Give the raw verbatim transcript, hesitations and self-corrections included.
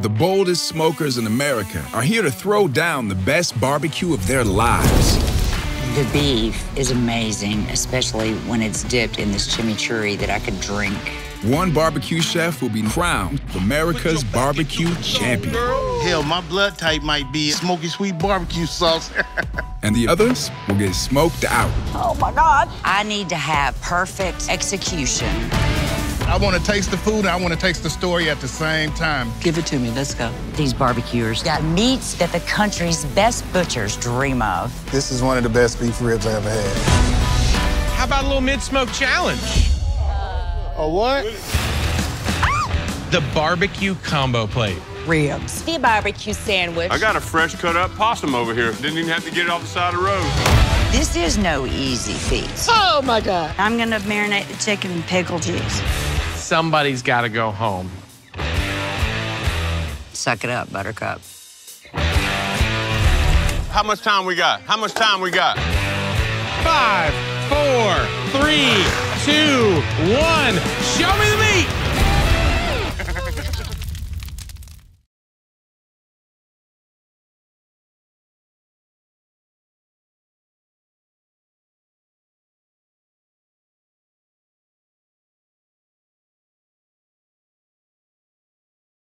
The boldest smokers in America are here to throw down the best barbecue of their lives. The beef is amazing, especially when it's dipped in this chimichurri that I could drink. One barbecue chef will be crowned America's barbecue champion. Hell, my blood type might be smoky sweet barbecue sauce. And the others will get smoked out. Oh my God. I need to have perfect execution. I want to taste the food and I want to taste the story at the same time. Give it to me, let's go. These barbecuers got meats that the country's best butchers dream of. This is one of the best beef ribs I ever had. How about a little mid-smoke challenge? A what? The barbecue combo plate. Ribs. The barbecue sandwich. I got a fresh cut up possum over here. Didn't even have to get it off the side of the road. This is no easy feat. Oh my God. I'm gonna marinate the chicken in pickle juice. Somebody's got to go home. Suck it up, Buttercup. How much time we got? How much time we got? Five, four, three, two, one. Show me the meat!